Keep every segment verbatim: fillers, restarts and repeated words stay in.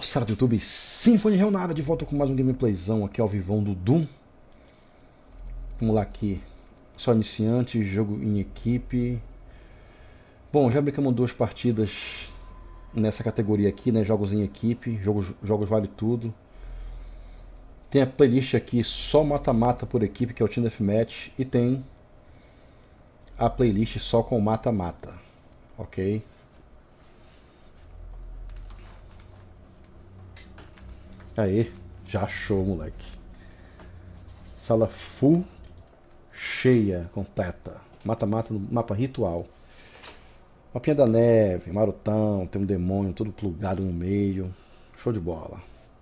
moçada do YouTube, Symphony Reunada, de volta com mais um gameplayzão aqui ao vivão do Doom. Vamos lá aqui, só iniciante, jogo em equipe. Bom, já brincamos duas partidas nessa categoria aqui, né, jogos em equipe, jogos, jogos vale tudo. Tem a playlist aqui só mata-mata por equipe, que é o Team Deathmatch, e tem a playlist só com mata-mata, ok? Aí, já achou, moleque. Sala full, cheia, completa. Mata-mata no mapa ritual. Mapinha da neve, marotão, tem um demônio todo plugado no meio. Show de bola.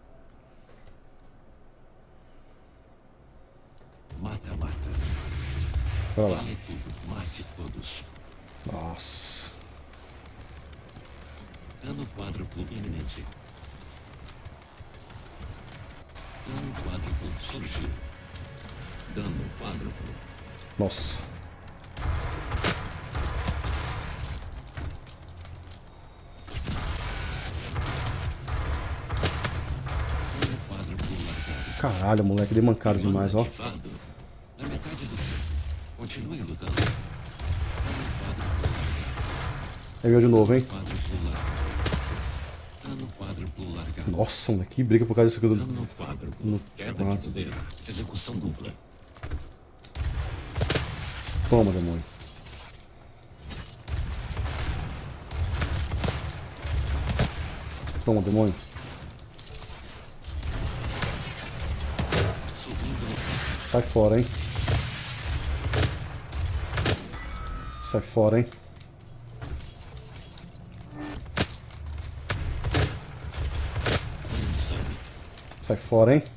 Mata-mata. Bora lá. Vale tudo, mate todos. Nossa. Dano quádruplo iminente. Dano quádruplo surgiu. Dano quádruplo. Nossa. Dano quádruplo largado. Caralho, moleque, dei mancado Dano demais, ó. ativado. Na metade do tempo. Continue lutando. Dano quádruplo largado. É meu de novo, hein? Quádruplo largado. Dano quádruplo largado. Nossa, moleque, que briga por causa disso aqui. Do... Dano quádruplo. No Queda de quadro. poder. Execução dupla. Toma, demônio. Toma, demônio. Subindo no Sai fora, hein? Sai fora, hein? insano. Sai fora, hein?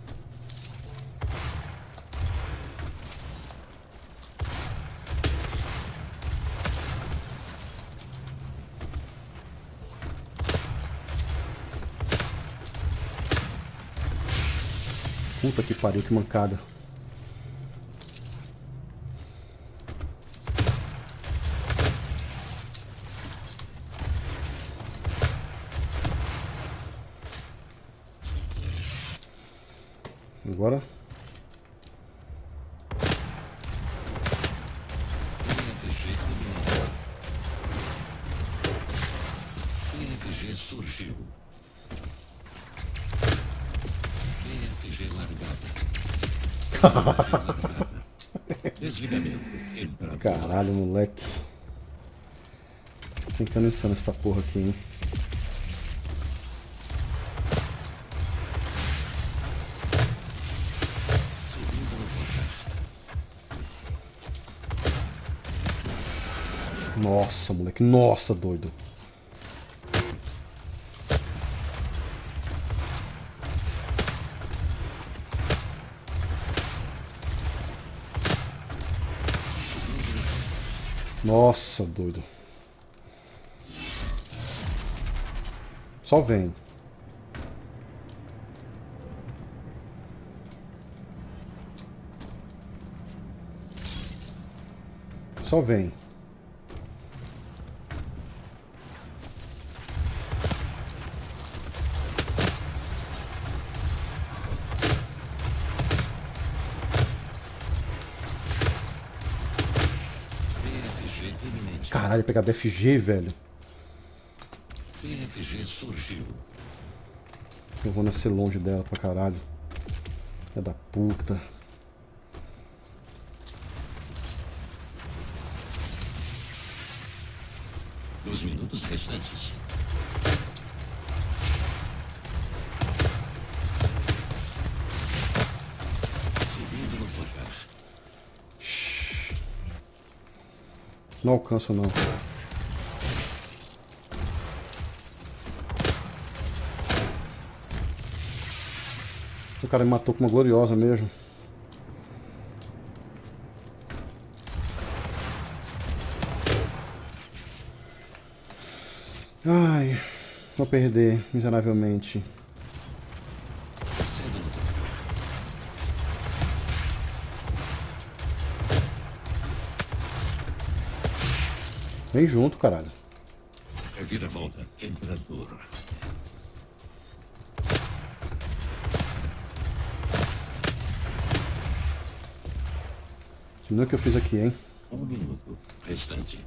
Puta que pariu, que mancada. Agora. P F G eliminado. P F G surgiu. P F G largada. Desligamento. Imperador. Caralho, moleque. Tentando insano essa porra aqui, hein? Subindo no projeto. Nossa, moleque. Nossa, doido. Nossa, doido. Só vem. Só vem. P F G iminente. Caralho, pegar B F G, velho. P F G surgiu. Eu vou nascer longe dela pra caralho. É da puta. Dois minutos restantes. Subindo no projeto. Não alcanço, não. O cara me matou com uma gloriosa mesmo. Ai, vou perder miseravelmente. Cedo no Vem junto, caralho. Reviravolta. Imperador. Não é o que eu fiz aqui, hein? Um minuto restante.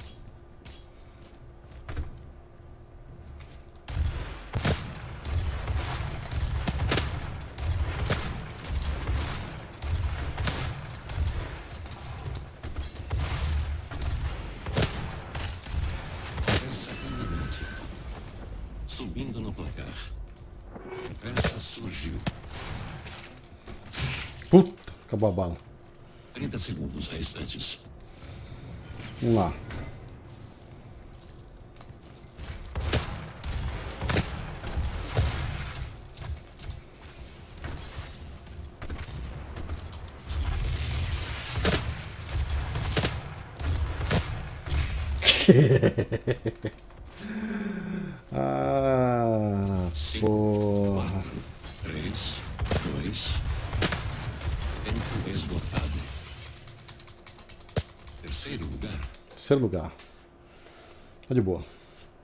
Exatamente. Subindo no placar. Essa surgiu. Puta, acabou a bala. trinta segundos restantes. Vamos lá. Ah, cinco, porra. quatro, três, dois. Tempo esgotado. Terceiro lugar. Terceiro lugar. Tá de boa.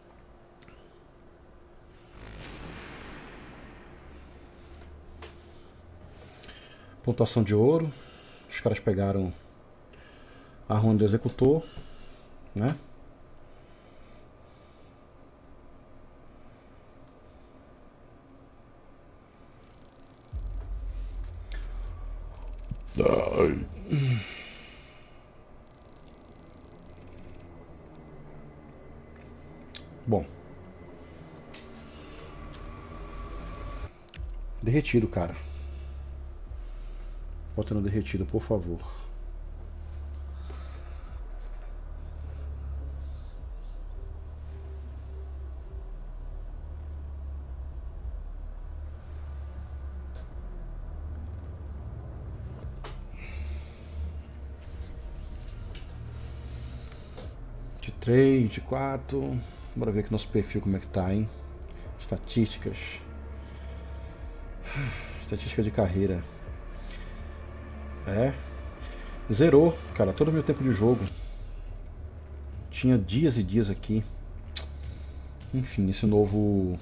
Pontuação de ouro. Os caras pegaram a runa do executor, né? Bom. Derretido, cara. Bota no derretido, por favor. De três, de quatro. Bora ver aqui nosso perfil como é que tá, hein? Estatísticas. Estatística de carreira. É. Zerou, cara, todo o meu tempo de jogo. Tinha dias e dias aqui. Enfim, esse novo...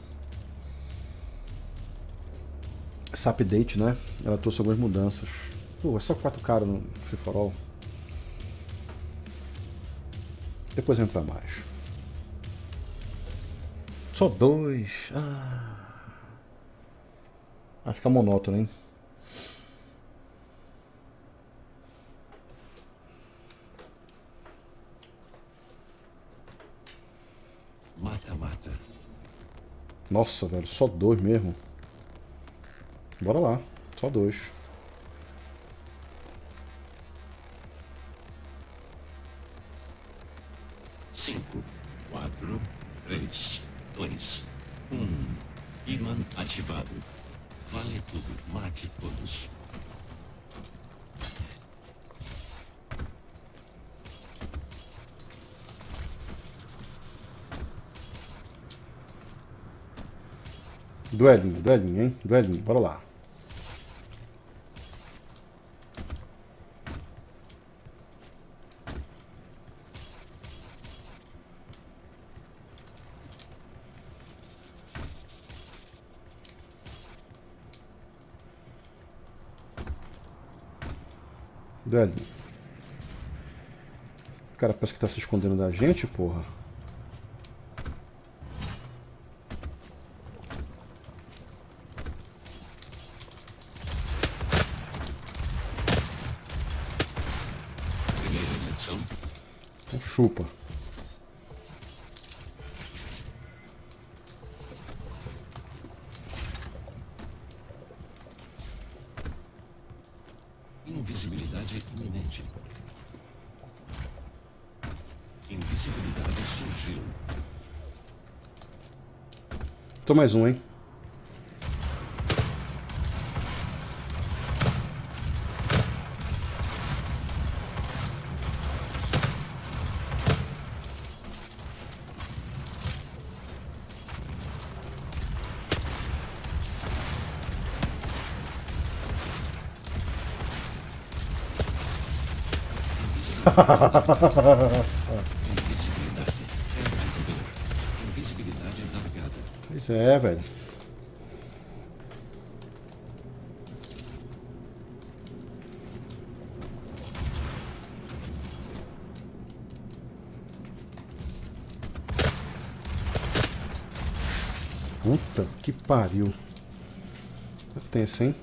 Essa update, né? Ela trouxe algumas mudanças. Pô, é só quatro caras no Free for All. Depois entra mais. Só dois. Ah. Vai ficar monótono, hein? Mata, mata. Nossa, velho, só dois mesmo. Bora lá, só dois. Cinco, quatro, três, dois, um. Imã ativado. Vale tudo. Mate todos. Duelinho, duelinho, hein? Duelinho, bora lá. Duelinho. O cara parece que tá se escondendo da gente, porra. Primeira execução. Então chupa. Invisibilidade iminente. Invisibilidade surgiu. Tô mais um, hein? Invisibilidade. Quebra de poder. Invisibilidade alargada. Pois é, velho. Puta que pariu. Tá tenso, hein?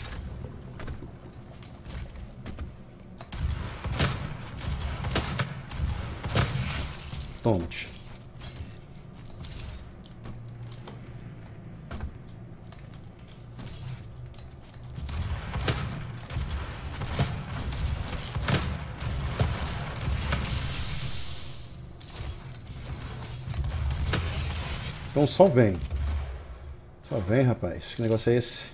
Tome-te. Então só vem. Só vem, rapaz. Que negócio é esse?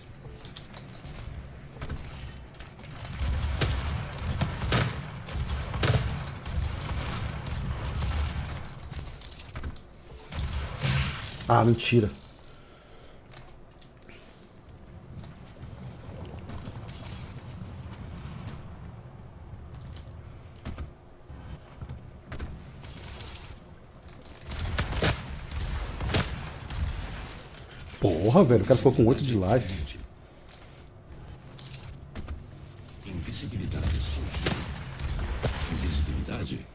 Ah, mentira. Porra, velho, o cara ficou com oito de life. Invisibilidade surgiu. Invisibilidade.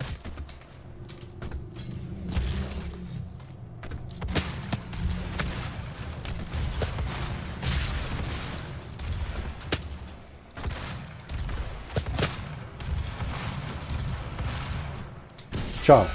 Tchau.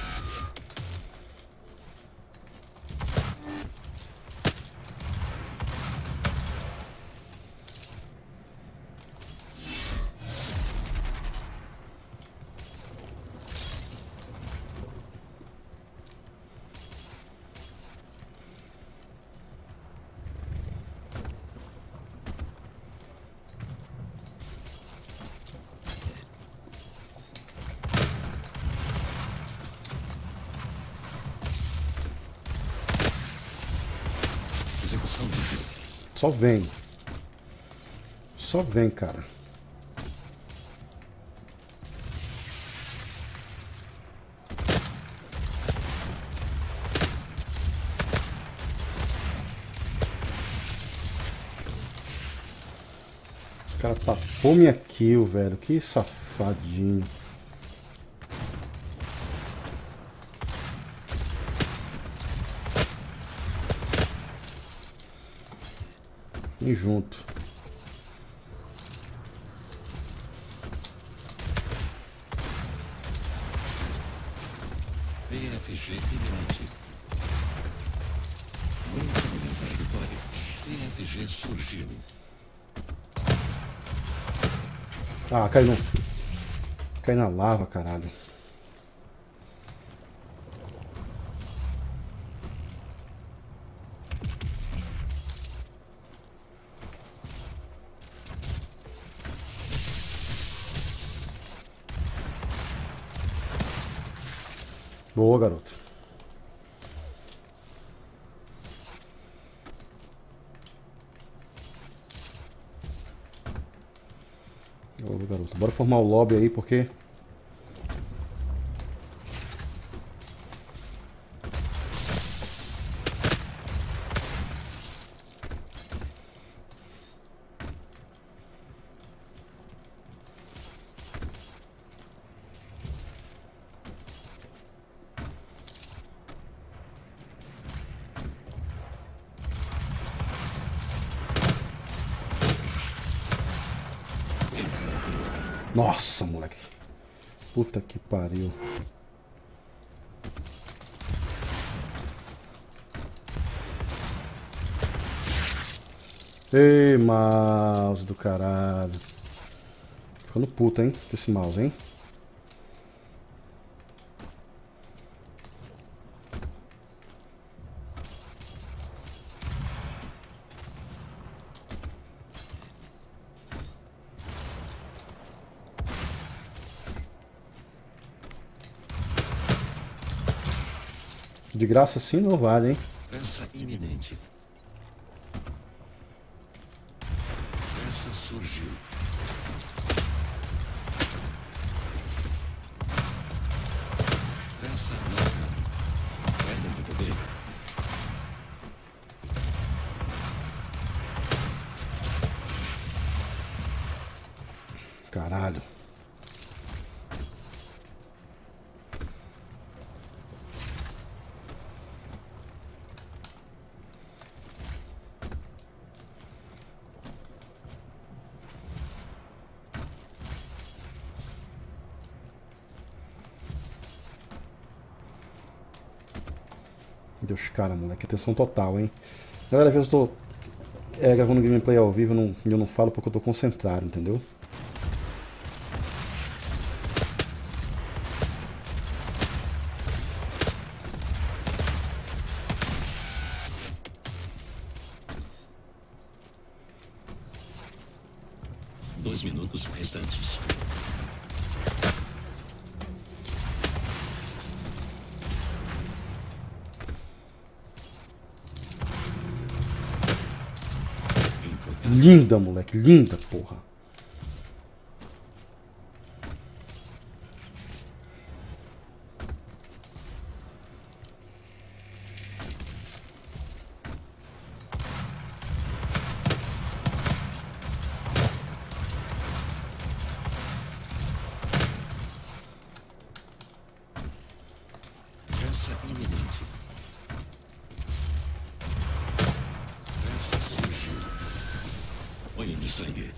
Execução de Só vem. Só vem, cara. O cara tapou minha kill, velho. Que safadinho. E junto. P F G iminente. Muito obrigado, vitória. P F G surgiu. Ah, cai no... Cai na lava, caralho. Boa, garoto. Boa, garoto. Bora formar o lobby aí, porque... Nossa, moleque. Puta que pariu. Ei, mouse do caralho. Ficando puto, hein? Com esse mouse, hein? De graça sim não vale, hein? Peça iminente. Peça surgiu. Peça nova. Perda de poder. Caralho. Deus, cara, moleque, atenção total, hein? Galera, às vezes eu tô é, gravando gameplay ao vivo e eu não, eu não falo porque eu tô concentrado, entendeu? Dois minutos restantes. Linda, moleque, linda, porra. Essa iminente. Essa surgiu. Olha de sangue.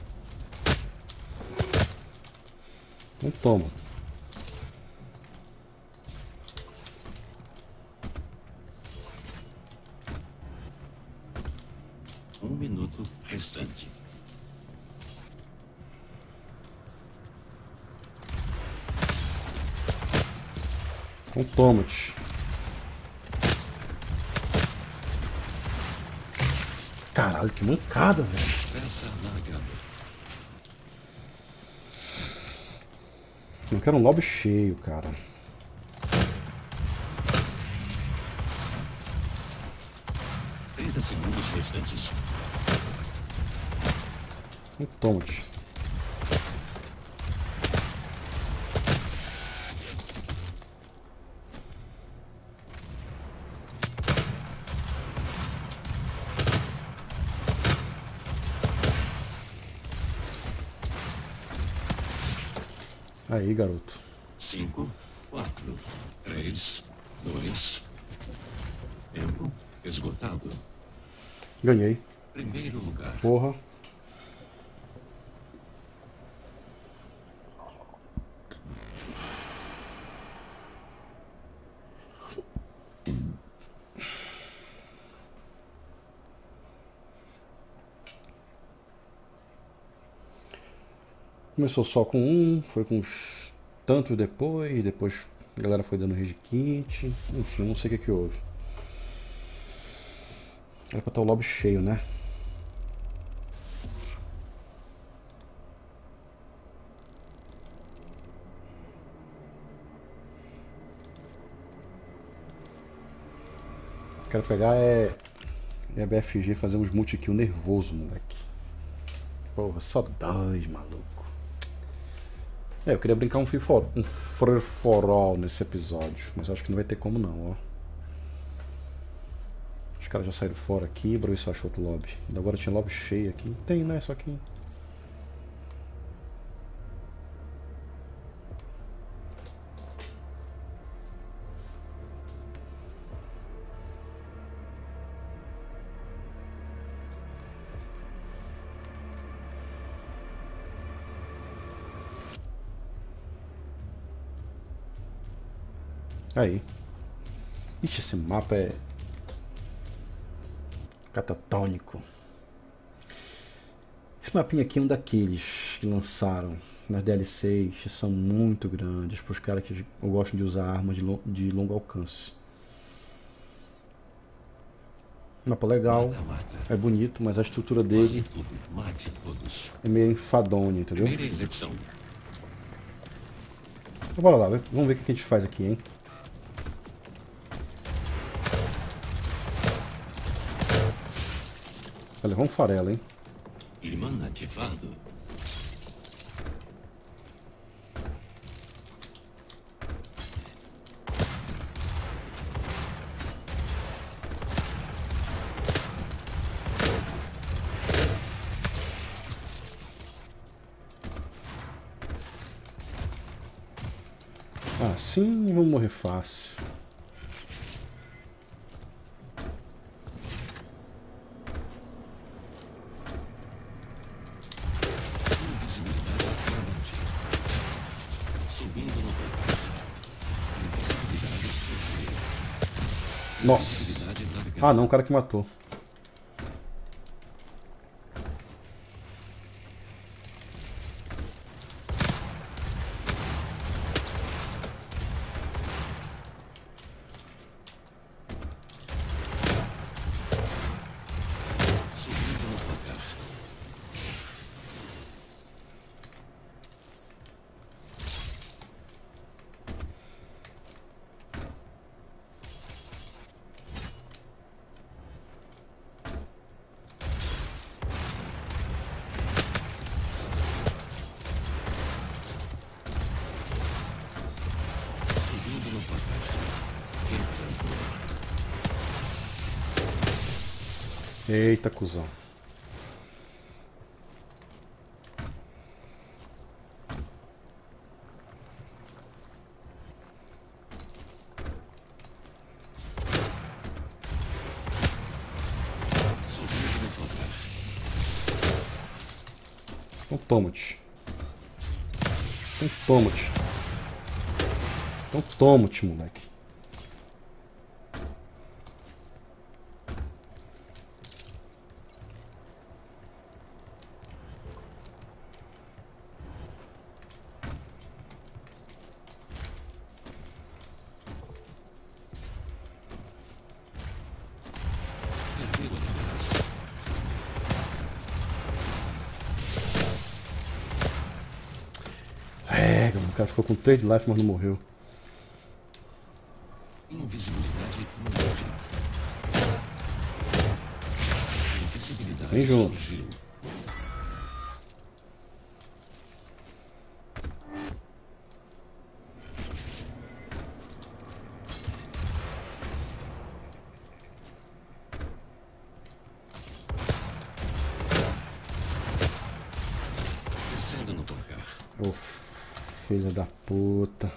Então toma. Um minuto restante. Com tomate. Caralho, que mancada, velho. Essa largada. Não quero um lobby cheio, cara. trinta segundos restantes. Com tomate. Aí, garoto. Cinco, quatro, três, dois. Tempo esgotado. Ganhei. Primeiro lugar. Porra. Começou só com um, foi com uns tantos depois, depois a galera foi dando rage kit, enfim, não sei o que que houve. Era pra estar o lobby cheio, né? Quero pegar é, é B F G, fazer uns multi-kill nervoso, moleque. Porra, só dois, maluco. É, eu queria brincar um free for, um free for all nesse episódio, mas acho que não vai ter como não, ó. Os caras já saíram fora aqui, bora ver se eu acho outro lobby. Ainda agora tinha lobby cheio aqui. Tem, né? Só aqui. Aí. Ixi, esse mapa é catatônico. Esse mapinha aqui é um daqueles que lançaram nas D L Cs, que são muito grandes para os caras que gostam de usar armas de, long, de longo alcance. Mapa legal, Mata, mata. é bonito, mas a estrutura dele Vale tudo. Mate todos. é meio enfadonha, entendeu? Primeira execução. Então, bora lá, vamos ver o que a gente faz aqui, hein? Vai levar um farelo, hein? Imã ativado. Assim vamos morrer fácil. Invisibilidade permanente. Subindo no combate. Invisibilidade surgir. Nossa! Ah, não, o cara que matou. Subindo no placar. Subindo no placar. Entrando. Eita, cuzão. Subindo no placar. Então toma-te. Então toma-te. Então toma-te, moleque. Perderam a liderança. É, o cara ficou com três de life, mas não morreu. Invisibilidade no auge. Invisibilidade Vem junto. surgiu. Descendo no placar. Ô, filha da puta.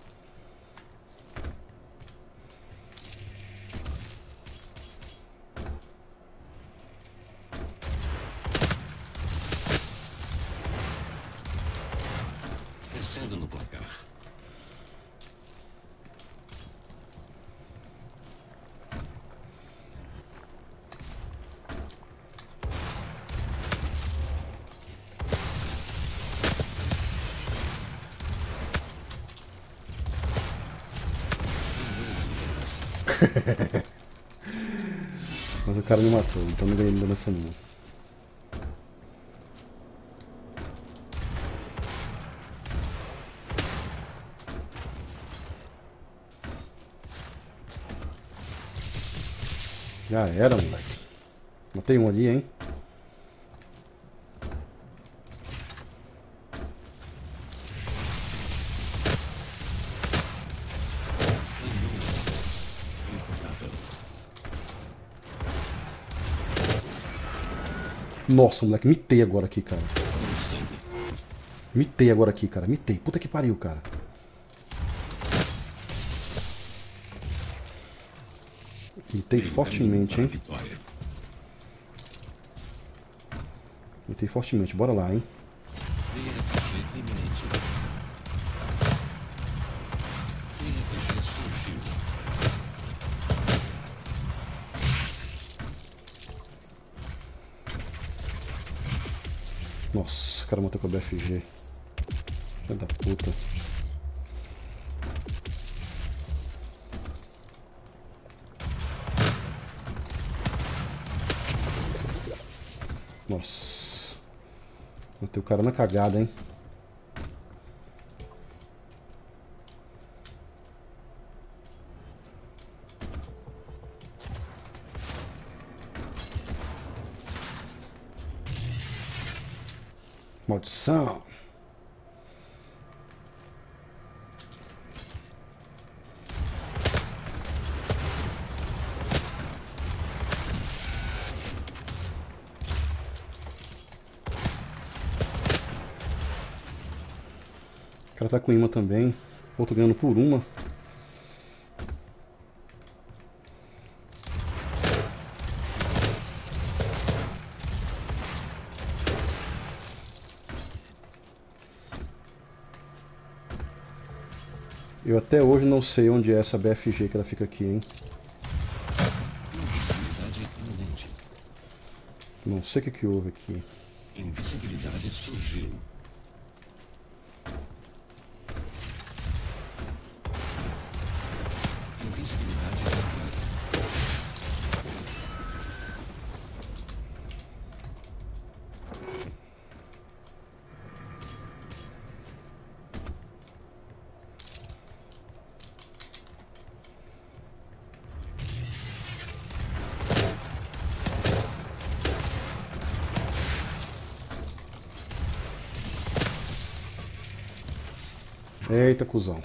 Descendo no placar. Mas o cara me matou, então não ganhei liderança nenhuma. Já era, moleque. Matei um ali, hein? Imputável. Nossa, moleque, mitei agora aqui, cara. No sangue. Mitei agora aqui, cara. Mitei. Puta que pariu, cara. Mitei fortemente, hein? Vitória. Mitei fortemente. Bora lá, hein? D F G iminente. D F G surgiu. Nossa, o cara matou com a B F G. Filha da puta. Nossa. Matei o cara na cagada, hein? Maldição. O cara tá com imã também. Outro ganhando por uma. Eu até hoje não sei onde é essa B F G que ela fica aqui, hein? Não sei o que, que houve aqui. Invisibilidade surgiu. Invisibilidade quebrada. Eita, cuzão.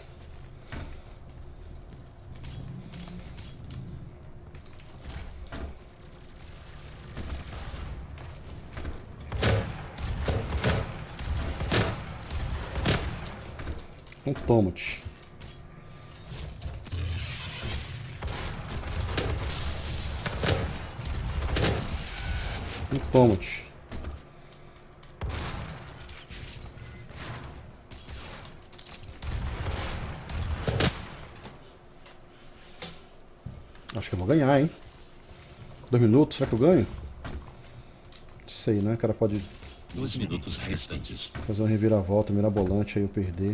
Um tomate. Um tomate. Acho que eu vou ganhar, hein? Dois minutos, será que eu ganho? Sei, né? O cara pode Dois minutos restantes. fazer uma reviravolta mirabolante aí eu perder.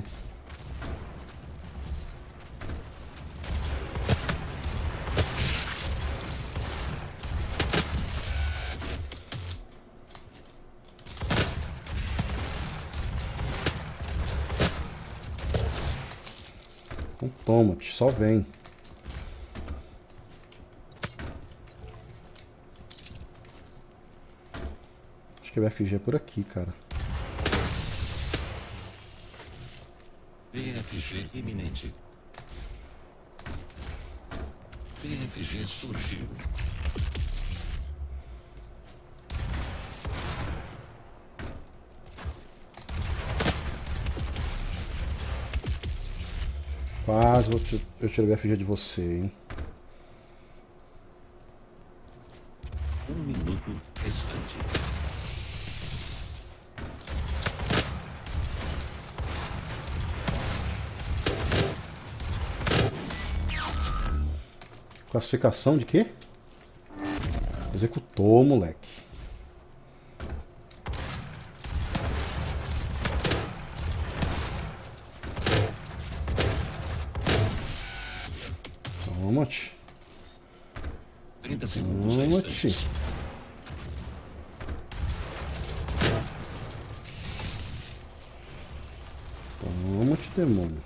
Um tomate, só vem. Acho que o F G é por aqui, cara. P F G iminente. P F G surgiu. Quase vou te- eu tiro o F G de você, hein? Um minuto restante. Classificação de quê? Executou, moleque. Tomate. trinta segundos Tomate. restantes. Tomate, demônio.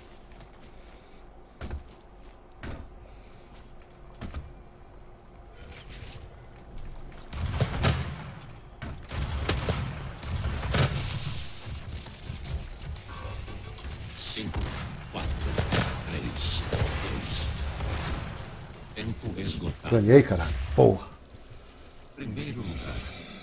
Cinco, quatro, três, dois. Tempo esgotado. Ganhei, cara. Porra. Primeiro lugar.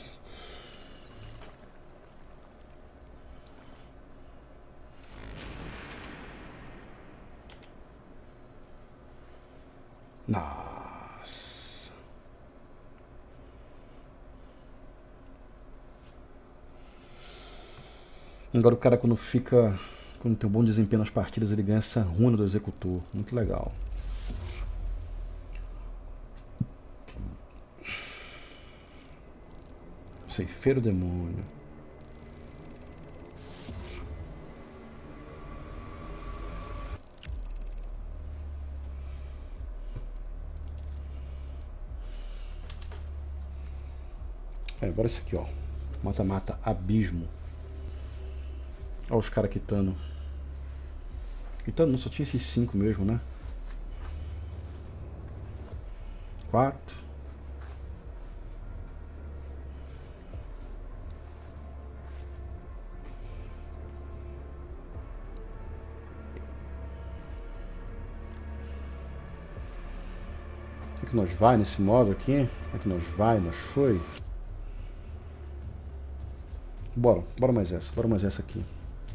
Nossa. Agora o cara quando fica... Quando tem um bom desempenho nas partidas, ele ganha essa runa do executor. Muito legal. Ceifeiro demônio. É, agora esse aqui, ó. Mata-mata abismo. Olha os caras quitando. Quitando não, só tinha esses cinco mesmo, né? Quatro. O que, que nós vai nesse modo aqui? O que, que nós vai? Nós foi? Bora, bora mais essa, bora mais essa aqui.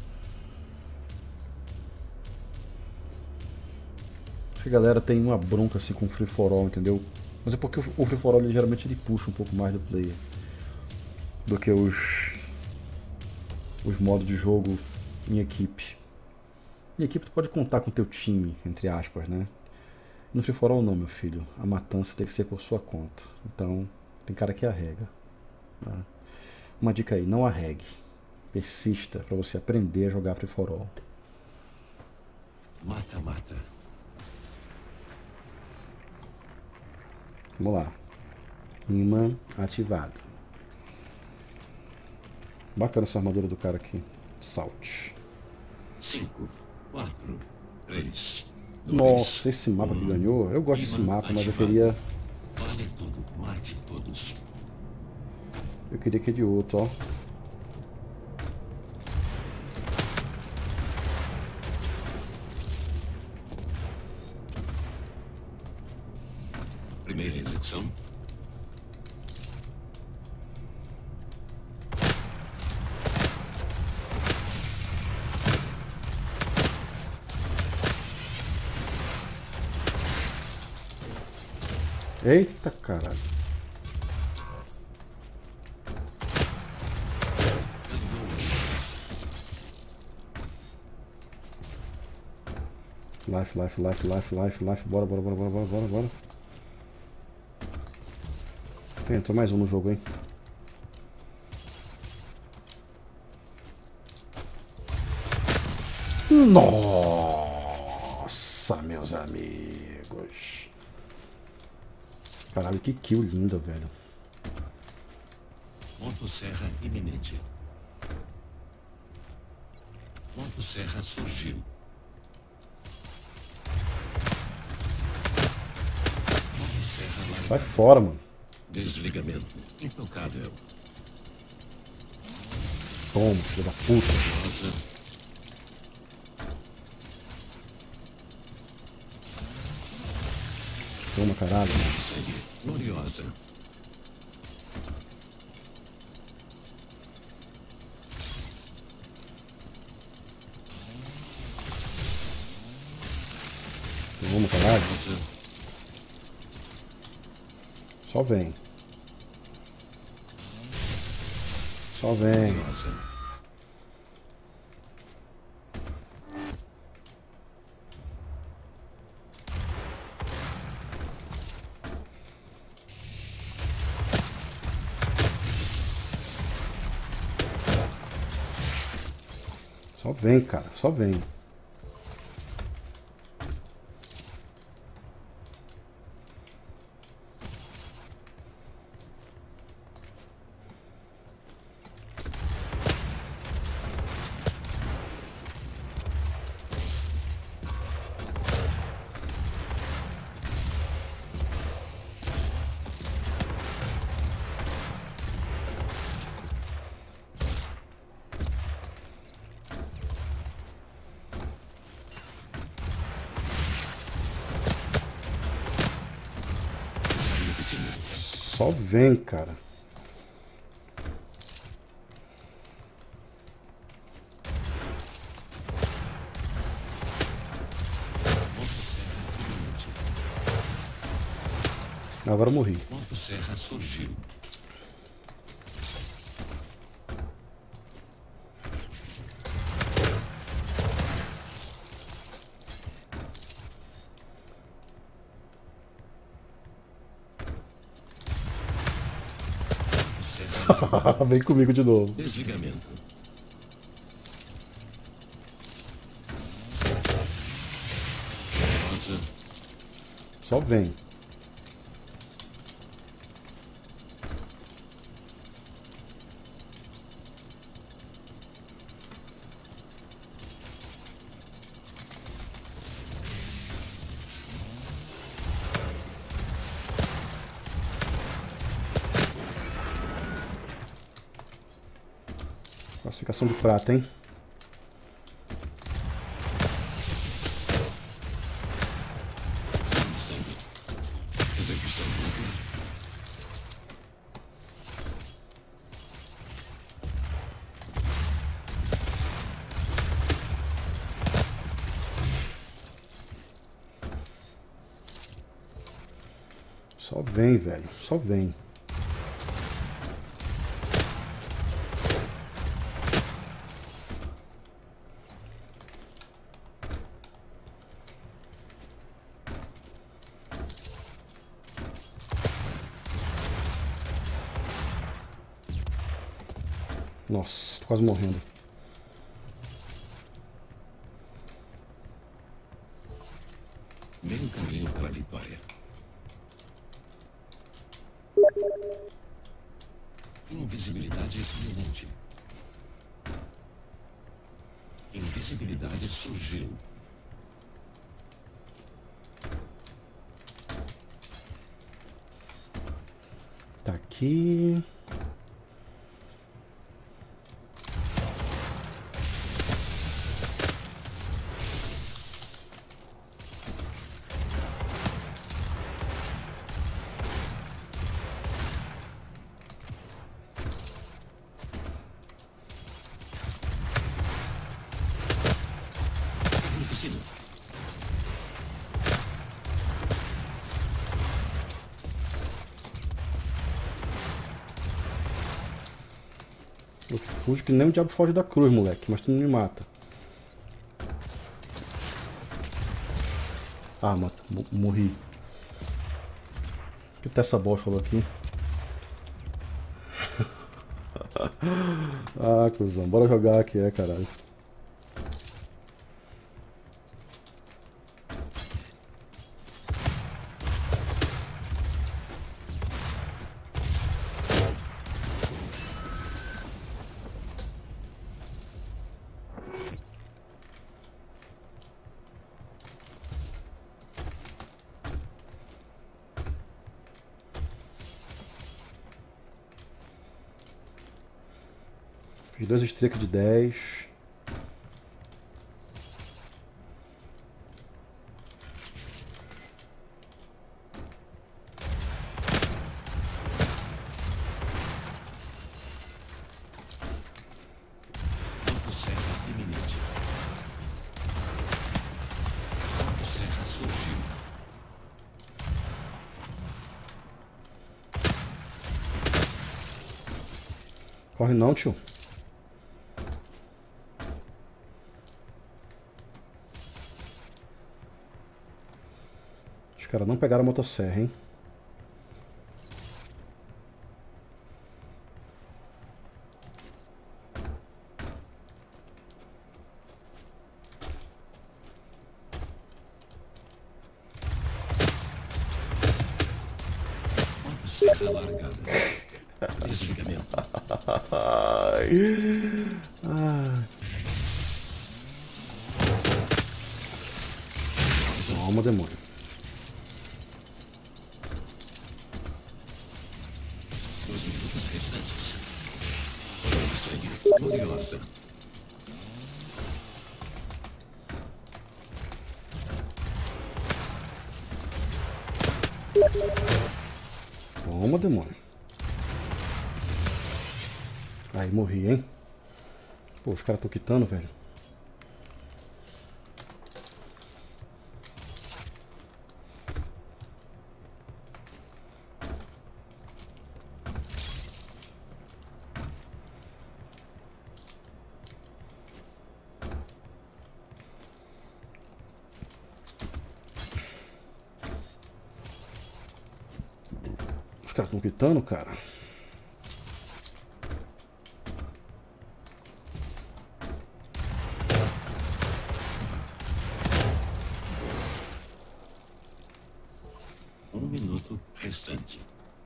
Essa galera tem uma bronca assim com o Free for All, entendeu? Mas é porque o Free for All ele, geralmente ele puxa um pouco mais do player do que os os modos de jogo em equipe. Em equipe tu pode contar com o teu time, entre aspas, né? No Free for All não, meu filho. A matança tem que ser por sua conta. Então, tem cara que arrega. Uma dica aí, não arregue. Persista para você aprender a jogar Free for All. Mata, mata. Vamos lá. Imã ativado. Bacana essa armadura do cara aqui. Salt. Cinco, quatro, três, Nossa, esse mapa que ganhou. Eu gosto desse mapa, mas eu queria. Vale tudo, mate todos. Eu queria que de outro, ó. Primeira execução. Eita caralho. Life, life, life, life, life, life. Bora, bora, bora, bora, bora, bora, bora. Entrou mais um no jogo, hein? Nossa, meus amigos. Caralho, que kill lindo, velho. Motosserra iminente. Motosserra surgiu. Motosserra lá. Sai fora, mano. Desligamento. Intocável. Toma, filho da puta. Rosa. Toma, caralho. Sangue. Gloriosa. Toma, caralho. Rosa. Só vem. Só vem. Gloriosa. Só vem, cara. Só vem. Só vem, cara. Agora eu morri. Motosserra surgiu. Vem comigo de novo. Desligamento. Rosa. Só vem. Classificação de prata, hein? Sangue. Execução dupla. Só vem, velho. Só vem. Nossa, tô quase morrendo. Meio caminho para a vitória. Invisibilidade iminente. Invisibilidade surgiu. Tá aqui. Eu fujo que nem o diabo foge da cruz, moleque, mas tu não me mata. Ah, mata, morri. O que tá essa bosta falou aqui? Ah, cuzão, bora jogar aqui, é, caralho. Fiz dois strikes de dez. Serra iminente. Serra surgiu. Corre não, tio. Os caras não pegaram a motosserra, hein? Serra largada. Desligamento. Ai. Ai. Toma, demônio. Os minutos restantes. Sangue gloriosa. Toma, demônio. Aí, morri, hein? Pô, os caras estão quitando, velho. Os caras estão quitando, cara. Um minuto restante.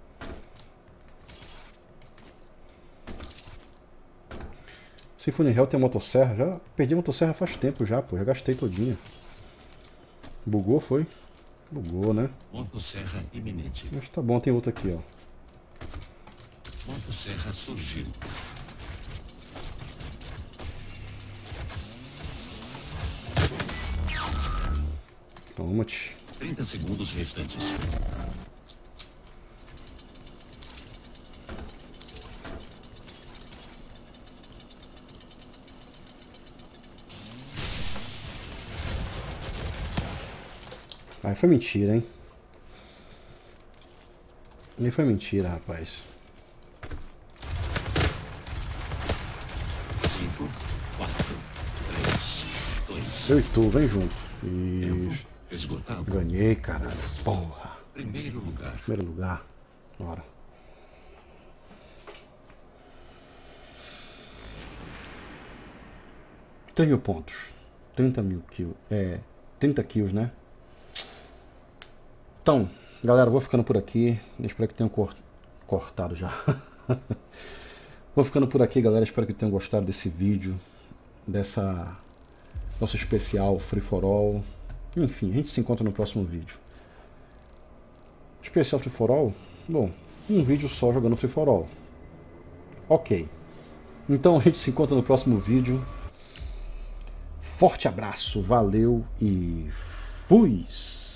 Symphony Hell tem a motosserra? Já perdi a motosserra faz tempo já, pô. Já gastei todinha. Bugou, foi? Bugou, né? Motosserra iminente. Mas tá bom, tem outra aqui, ó. Motosserra surgiu. Toma-te. trinta segundos restantes. Aí foi mentira, hein? Aí foi mentira, rapaz. cinco, quatro, três, dois. Eu e tu, vem junto. Isso. Esgotado. Ganhei, caralho. Porra. Primeiro lugar. Primeiro lugar. Bora. três mil pontos. trinta mil kills. É, trinta kills, né? Então, galera, vou ficando por aqui. Espero que tenham cor cortado já. Vou ficando por aqui, galera. Espero que tenham gostado desse vídeo. Dessa nosso especial Free for All. Enfim, a gente se encontra no próximo vídeo. Especial Free for All? Bom, um vídeo só jogando Free for All. Ok. Então a gente se encontra no próximo vídeo. Forte abraço, valeu e fui!